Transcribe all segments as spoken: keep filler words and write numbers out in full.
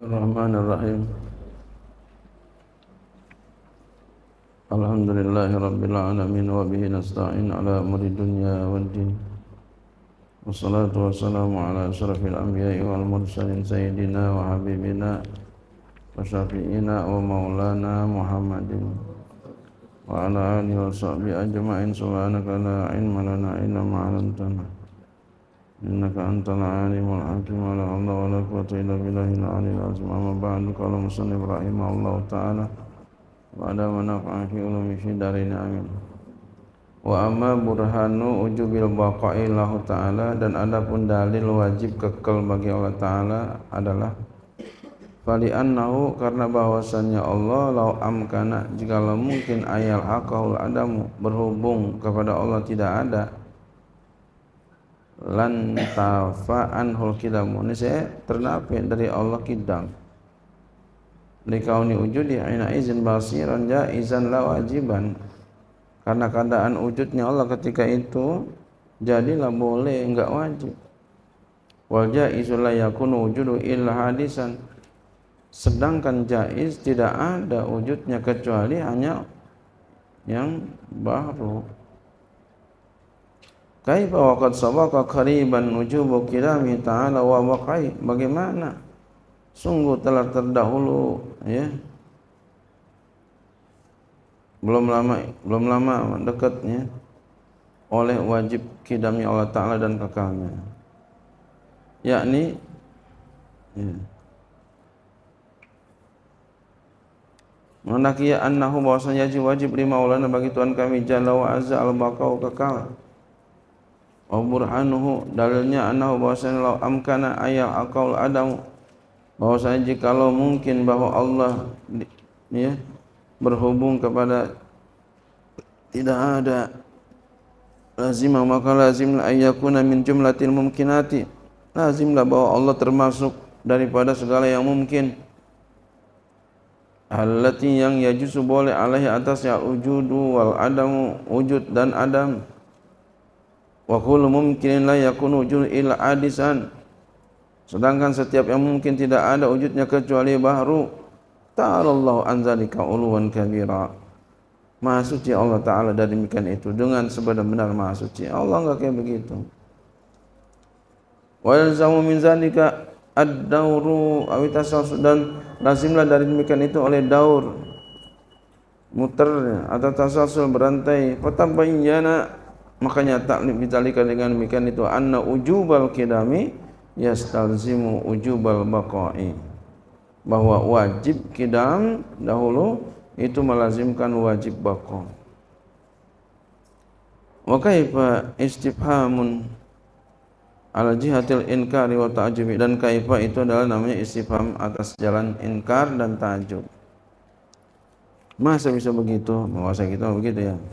Bismillahirrahmanirrahim. Alhamdulillahi rabbil alamin wa bihi nasta'in ala umuri dunya waddin. Wassalatu wassalamu ala asyrafil anbiya'i wal mursalin sayyidina wa habibina wa syafi'ina wa maulana Muhammadin wa ala alihi wa sahbihi ajma'in. Subhanaka la ilma lana illa ma 'allamtana innaka antal alimul hakim. Wa la hawla wa la quwwata illa billahil aliyyil azim. Amma ba'du. Qala musannif rahimahullahu ta'ala wa ada manafa'an fi ulumi fi darin amin. Wa amma burhanu ujubil baqa'i lahu ta'ala, dan adapun dalil wajib kekal bagi Allah ta'ala adalah fali annahu, karena bahwasannya Allah lau amkana, jikalau mungkin ayal haqahul adamu, berhubung kepada Allah tidak ada, lan tafa'anhul kidamu, ini saya ternafi dari Allah kidam likauni wujudi aina izin basiran jaizan la wajiban, karena keadaan wujudnya Allah ketika itu jadilah boleh enggak wajib. Wal jaizul la yakunu wujudu illa hadisan, sedangkan jaiz tidak ada wujudnya kecuali hanya yang baru. Kaifa waqad sabaqa qariban wujubu kilami ta'ala wa waqai, bagaimana sungguh telah terdahulu ya belum lama belum lama dekatnya oleh wajib kidamnya Allah Ta'ala dan kekalnya, yakni ya, menakia annahu, bahwasanya wajib lima maulana bagi Tuhan kami jalla wa azza al-baqau, kekal. Wa burhanuhu, dalilnya annahu, bahwasanya lau amkana ayal aqaul adam, bahwasanya jikalau mungkin bahwa Allah ya berhubung kepada tidak ada, lazimah maka lazimlah ayyakuna min jumlatil mumkinati, lazimlah bahwa Allah termasuk daripada segala yang mungkin, allati yang yajuzu boleh alaihi atasnya wujudu wal adamu, wujud dan adam. Wa kullu mumkinin la yakunu wujud illa adisan, sedangkan setiap yang mungkin tidak ada wujudnya kecuali baru. Ta'alallahu an zalika uluwan kabira, maha suci Allah Ta'ala dari demikian itu dengan sebenar-benar maha suci. Allah enggak kayak begitu. Wa yalzamu min zalika ad-dauru aw tasalsul, dan lazimlah dari demikian itu oleh daur, muter atau tasalsul, berantai. Fatabayyana, makanya taklif bitalika dengan demikian itu anna ujubal kidami yastalzimu ujubal baqa'i, bahwa wajib kidam dahulu itu melazimkan wajib baqa. Wa kaifa istifhamun ala jihatil inkari wa ta'jubi, dan kaifa itu adalah namanya istifham atas jalan inkar dan ta'jub. Masa bisa begitu? Masa kita begitu ya?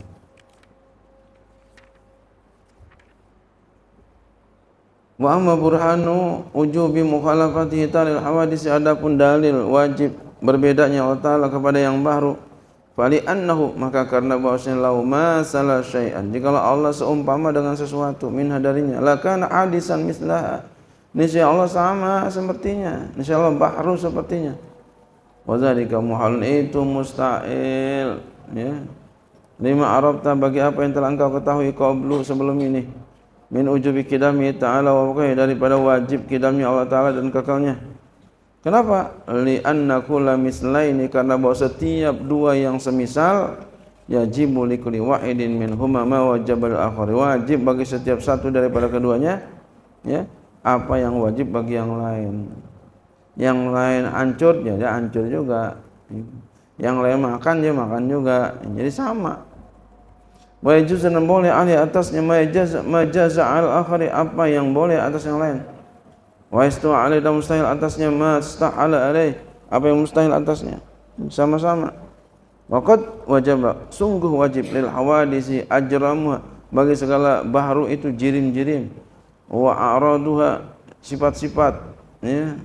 Wa amma burhanu ujubi mukhalafatihi ta'ala hawadisi, adapun dalil wajib berbedanya Allah Ta'ala kepada yang baru, fali annahu, maka karena bahwasanya lau masalah syai'an, jikalau Allah seumpama dengan sesuatu minha darinya, lakana hadisan mislaha, niscaya Allah sama sepertinya, niscaya Allah bahru sepertinya. Wa dzalika muhalun, itu mustahil ya, lima arabta, bagi apa yang telah engkau ketahui qablu sebelum ini, min ujubi kidami ta'ala wa waqai, daripada wajib kidami Allah Ta'ala dan kekalnya. Kenapa? Li anna kulla mislaini, karena bahwa setiap dua yang semisal, yajibu li kulli wahidin minhuma ma wajibal akhar, wajib bagi setiap satu daripada keduanya ya apa yang wajib bagi yang lain. Yang lain hancur ya dia hancur juga, yang lain makan dia makan juga, jadi sama. Wa yajuzu, dan boleh alih atasnya majaza al akhari, apa yang boleh atas yang lain. Wa istawa alih, dan mustahil atasnya masta'ala alaih, apa yang mustahil atasnya, sama-sama. Waqad wajaba, sungguh wajib, lil hawadisi ajramuha, bagi segala bahru itu jirim-jirim, wa a'raduha, sifat-sifat ya,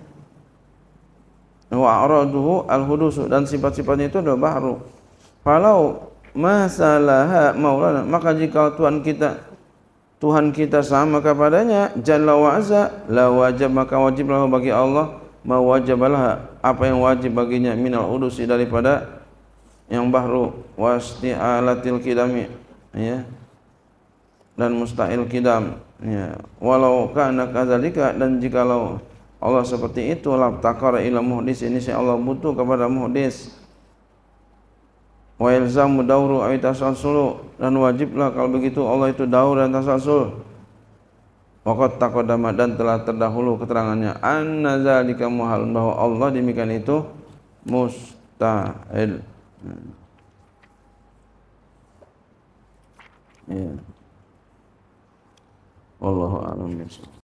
wa a'raduhu al hudusu, dan sifat-sifatnya itu adalah bahru. Falau masalah maulana, maka jika Tuhan kita Tuhan kita sama kepadanya jalla wa azza, la wajib, maka wajiblah bagi Allah ma wajabalah apa yang wajib baginya minal udusi daripada yang bahru wasti'alatil kidami ya dan musta'il kidam ya walau kana kadzalika dan jikalau Allah seperti itu labtaqara ila muhdis ini saya Allah butuh kepada muhdis wa ilzamu dauru ay tasalsul dan wajiblah kalau begitu Allah itu daur dan tasalsul waqad taqaddama dan telah terdahulu keterangannya anna zalika muhal bahwa Allah demikian itu mustahil ya wallahu a'lam bishawab.